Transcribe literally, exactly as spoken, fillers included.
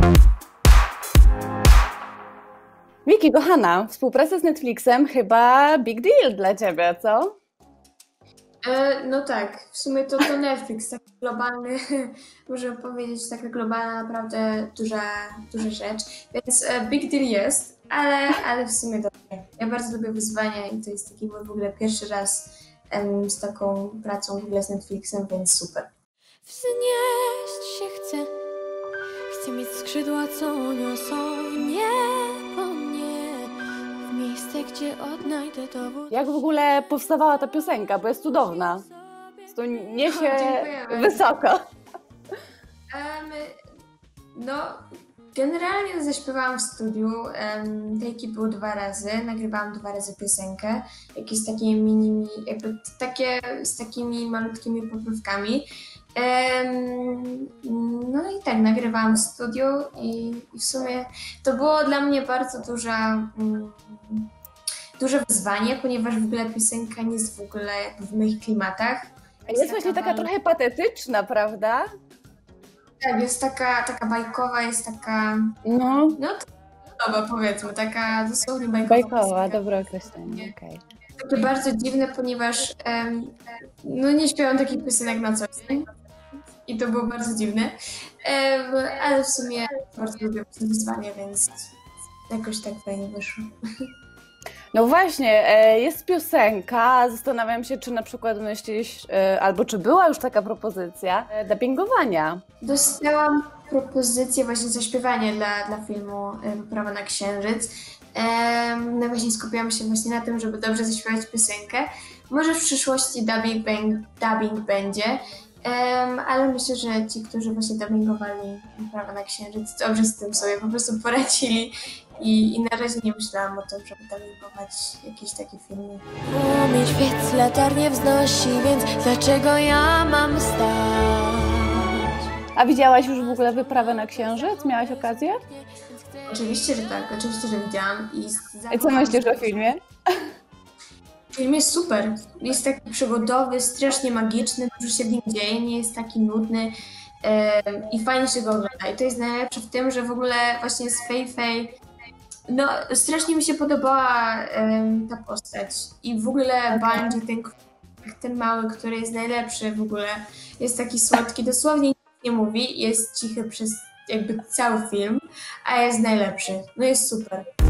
Wiki, kochana, współpraca z Netflixem chyba big deal dla ciebie, co? E, no tak, w sumie to, to Netflix, taki globalny, możemy powiedzieć, taka globalna, naprawdę duża, duża rzecz, więc e, big deal jest, ale, ale w sumie dobrze. Ja bardzo lubię wyzwania i to jest taki mój w ogóle pierwszy raz em, z taką pracą w ogóle z Netflixem, więc super. Wznieść się chcę, chcę mieć skrzydła, co niosą w niebo mnie, w miejsce, gdzie odnajdę dowód. Jak w ogóle powstawała ta piosenka, bo jest cudowna. To niesie Dziękujemy. wysoko. Em, no, generalnie zaśpiewałam w studiu, um, take było dwa razy, nagrywałam dwa razy piosenkę, jakieś takie mini, jakby takie z takimi malutkimi poprawkami. Um, no i tak, nagrywałam w studiu i, i w sumie to było dla mnie bardzo duża, um, duże wyzwanie, ponieważ w ogóle piosenka nie jest w ogóle jakby w moich klimatach. Jest właśnie taka trochę patetyczna, prawda? Tak, jest taka, taka bajkowa, jest taka, No, no to nowa powiedzmy, taka dosłownie bajkowa. bajkowa, piosenka. dobre określenie, okej. Takie bardzo dziwne, ponieważ em, no nie śpiewam takich piosenek na co dzień i to było bardzo dziwne, em, ale w sumie bardzo lubię te wyzwania, więc jakoś tak fajnie wyszło. No właśnie, e, jest piosenka, zastanawiam się, czy na przykład myślisz, e, albo czy była już taka propozycja e, dubbingowania. Dostałam propozycję właśnie zaśpiewania dla, dla filmu e, Wyprawa na Księżyc. Em, no właśnie skupiłam się właśnie na tym, żeby dobrze zaśpiewać piosenkę. Może w przyszłości dubbing, bang- dubbing będzie, em, ale myślę, że ci, którzy właśnie dubbingowali Wyprawa na Księżyc, dobrze z tym sobie po prostu poradzili i, i na razie nie myślałam o tym, żeby dubbingować jakieś takie filmy. Płomień świec latarnię wznosi, więc dlaczego ja mam stać? A widziałaś już w ogóle Wyprawę na Księżyc? Miałaś okazję? Oczywiście, że tak, oczywiście, że widziałam. I I co myślisz o filmie? Film jest super. Jest taki przygodowy, strasznie magiczny, dużo się w nim dzieje, nie jest taki nudny em, i fajnie się go ogląda. I to jest najlepsze w tym, że w ogóle właśnie z Fei Fei, no strasznie mi się podobała em, ta postać. I w ogóle Bungie, ten, ten mały, który jest najlepszy w ogóle, jest taki słodki, dosłownie nic nie mówi, jest cichy przez jakby cały film, a jest najlepszy. No jest super.